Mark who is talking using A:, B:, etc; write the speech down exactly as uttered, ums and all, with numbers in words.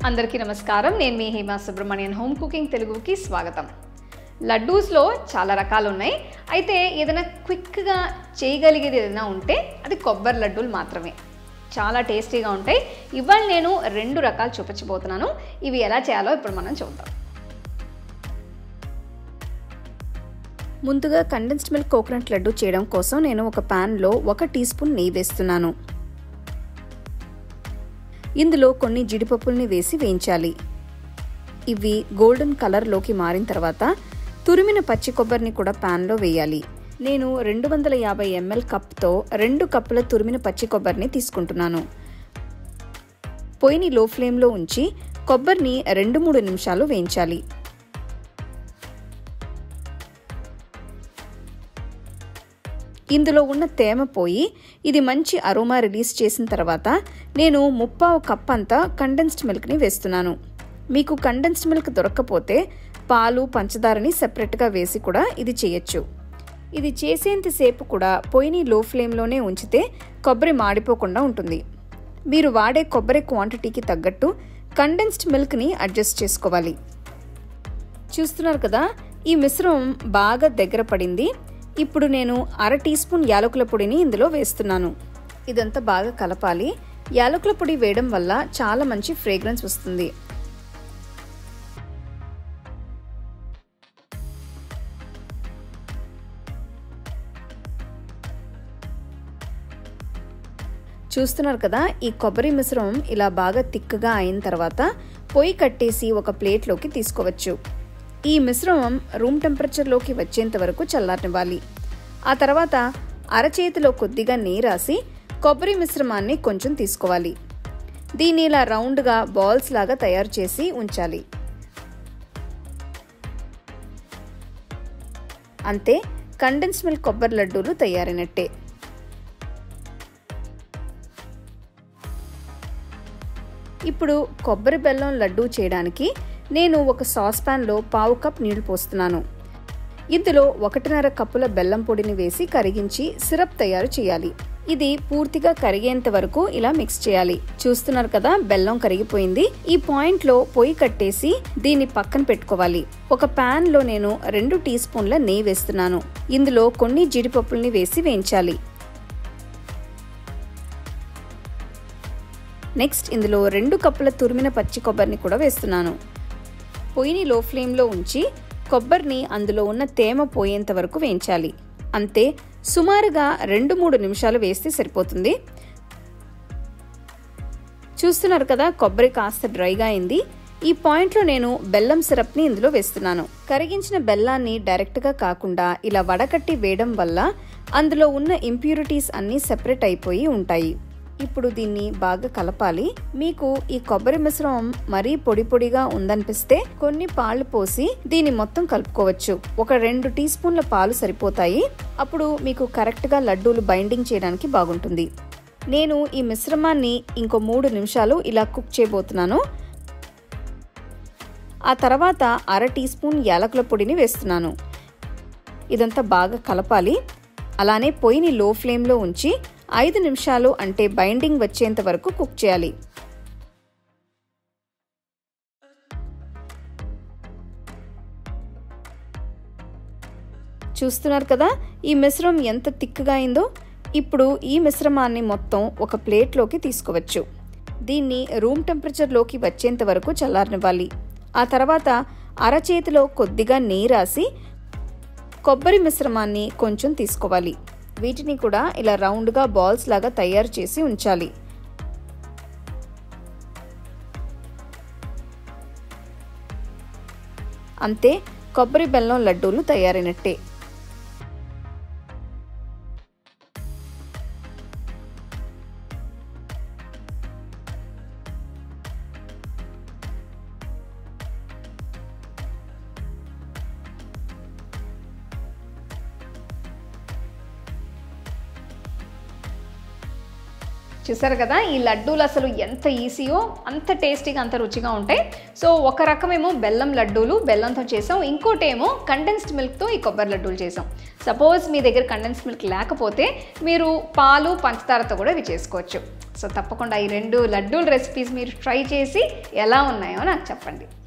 A: అందరికీ నమస్కారం. నేను మీ హేమ సుబ్రహ్మణ్యన్ హోమ్ కుకింగ్ తెలుగుకి స్వాగతం. లడ్డూస్లో చాలా రకాలు ఉన్నాయి. అయితే ఏదైనా క్విక్గా చేయగలిగేది ఏదైనా ఉంటే అది కొబ్బరి లడ్డూలు మాత్రమే. చాలా టేస్టీగా ఉంటాయి. ఇవాళ నేను రెండు రకాలు చూపించబోతున్నాను. ఇవి ఎలా చేయాలో ఇప్పుడు మనం చూద్దాం. ముందుగా కండెన్స్డ్ మిల్క్ కోకోనట్ లడ్డు చేయడం కోసం నేను ఒక ప్యాన్లో ఒక టీ స్పూన్ నెయ్యి వేస్తున్నాను. ఇందులో కొన్ని జీడిపప్పుల్ని వేసి వేయించాలి. ఇవి గోల్డెన్ కలర్లోకి మారిన తర్వాత తురిమిన పచ్చి కొబ్బరిని కూడా ప్యాన్లో వేయాలి. నేను రెండు వందల యాభై ఎంఎల్ కప్తో రెండు కప్పుల తురిమిన పచ్చి కొబ్బరిని తీసుకుంటున్నాను. పొయ్యిని లో ఫ్లేమ్లో ఉంచి కొబ్బరిని రెండు మూడు నిమిషాలు వేయించాలి. ఇందులో ఉన్న తేమ పోయి ఇది మంచి అరోమా రిలీజ్ చేసిన తర్వాత నేను ముప్పావు కప్ అంతా కండెన్స్డ్ మిల్క్ని వేస్తున్నాను. మీకు కండెన్స్డ్ మిల్క్ దొరక్కపోతే పాలు పంచదారని సెపరేట్గా వేసి కూడా ఇది చేయొచ్చు. ఇది చేసేంతసేపు కూడా పొయ్యిని లో ఫ్లేమ్లోనే ఉంచితే కొబ్బరి మాడిపోకుండా ఉంటుంది. మీరు వాడే కొబ్బరి క్వాంటిటీకి తగ్గట్టు కండెన్స్డ్ మిల్క్ని అడ్జస్ట్ చేసుకోవాలి. చూస్తున్నారు కదా, ఈ మిశ్రమం బాగా దగ్గర పడింది. ఇప్పుడు నేను అర టీ స్పూన్ యాలకుల పొడిని ఇందులో వేస్తున్నాను. ఇదంతా బాగా కలపాలి. యాలకుల పొడి వేయడం వల్ల చాలా మంచి ఫ్రేగ్రెన్స్ వస్తుంది. చూస్తున్నారు కదా, ఈ కొబ్బరి మిశ్రమం ఇలా బాగా తిక్కగా అయిన తర్వాత పొయ్యి కట్టేసి ఒక ప్లేట్లోకి తీసుకోవచ్చు. ఈ మిశ్రమం రూమ్ టెంపరేచర్లోకి వచ్చేంత వరకు చల్లారనివ్వాలి. ఆ తర్వాత అరచేతిలో కొద్దిగా నెయ్యి రాసి కొబ్బరి మిశ్రమాన్ని కొంచెం తీసుకోవాలి. దీన్ని ఇలా రౌండ్గా బాల్స్ లాగా తయారు చేసి ఉంచాలి. అంతే, కండెన్స్డ్ మిల్క్ కొబ్బరి లడ్డూలు తయారైనట్టే. ఇప్పుడు కొబ్బరి బెల్లం లడ్డూ చేయడానికి నేను ఒక సాస్ ప్యాన్లో పావు కప్ నీళ్లు పోస్తున్నాను. ఇందులో ఒకటిన్నర కప్పుల బెల్లం పొడిని వేసి కరిగించి సిరప్ తయారు చేయాలి. ఇది పూర్తిగా కరిగేంత వరకు ఇలా మిక్స్ చేయాలి. చూస్తున్నారు కదా, బెల్లం కరిగిపోయింది. ఈ పాయింట్ లో పొయ్యి కట్టేసి దీన్ని పక్కన పెట్టుకోవాలి. ఒక ప్యాన్ లో నేను రెండు టీ స్పూన్ల నెయ్యి వేస్తున్నాను. ఇందులో కొన్ని జీడిపప్పుల్ని వేసి వేయించాలి. నెక్స్ట్ ఇందులో రెండు కప్పుల తురిమిన పచ్చి కొబ్బరిని కూడా వేస్తున్నాను. పొయ్యిని లో ఫ్లేమ్లో ఉంచి కొబ్బరిని అందులో ఉన్న తేమ పోయేంత వరకు వేయించాలి. అంతే, సుమారుగా రెండు మూడు నిమిషాలు వేస్తే సరిపోతుంది. చూస్తున్నారు కదా, కొబ్బరి కాస్త డ్రైగా అయింది. ఈ పాయింట్లో నేను బెల్లం సిరప్ని ఇందులో వేస్తున్నాను. కరిగించిన బెల్లాన్ని డైరెక్ట్గా కాకుండా ఇలా వడకట్టి వేయడం వల్ల అందులో ఉన్న ఇంప్యూరిటీస్ అన్నీ సెపరేట్ అయిపోయి ఉంటాయి. ఇప్పుడు దీన్ని బాగా కలపాలి. మీకు ఈ కొబ్బరి మిశ్రమం మరీ పొడి పొడిగా ఉందనిపిస్తే కొన్ని పాలు పోసి దీన్ని మొత్తం కలుపుకోవచ్చు. ఒక రెండు టీ స్పూన్ల పాలు సరిపోతాయి. అప్పుడు మీకు కరెక్ట్గా లడ్డూలు బైండింగ్ చేయడానికి బాగుంటుంది. నేను ఈ మిశ్రమాన్ని ఇంకో మూడు నిమిషాలు ఇలా కుక్ చేయబోతున్నాను. ఆ తర్వాత అర టీ స్పూన్ యాలకుల పొడిని వేస్తున్నాను. ఇదంతా బాగా కలపాలి. అలానే పొయ్యిని లో ఫ్లేమ్లో ఉంచి ఐదు నిమిషాలు అంటే బైండింగ్ వచ్చేంత వరకు కుక్ చేయాలి. చూస్తున్నారు కదా, ఈ మిశ్రమం ఎంత తిక్కుగా అయిందో. ఇప్పుడు ఈ మిశ్రమాన్ని మొత్తం ఒక ప్లేట్లోకి తీసుకోవచ్చు. దీన్ని రూమ్ టెంపరేచర్లోకి వచ్చేంత వరకు చల్లారనివ్వాలి. ఆ తర్వాత అరచేతిలో కొద్దిగా నెయ్యి రాసి కొబ్బరి మిశ్రమాన్ని కొంచెం తీసుకోవాలి. వీటిని కూడా ఇలా రౌండ్గా బాల్స్ లాగా తయారు చేసి ఉంచాలి. అంతే, కొబ్బరి బెల్లం లడ్డూలు తయారైనట్టే. చూసారు కదా, ఈ లడ్డూలు అసలు ఎంత ఈజీయో అంత టేస్టీగా అంత రుచిగా ఉంటాయి. సో ఒక రకమేమో బెల్లం లడ్డూలు బెల్లంతో చేసాం, ఇంకోటి ఏమో కండెన్స్డ్ మిల్క్తో ఈ కొబ్బరి లడ్డూలు చేసాం. సపోజ్ మీ దగ్గర కండెన్స్డ్ మిల్క్ లేకపోతే మీరు పాలు పంచదారతో కూడా ఇవి చేసుకోవచ్చు. సో తప్పకుండా ఈ రెండు లడ్డూల రెసిపీస్ మీరు ట్రై చేసి ఎలా ఉన్నాయో నాకు చెప్పండి.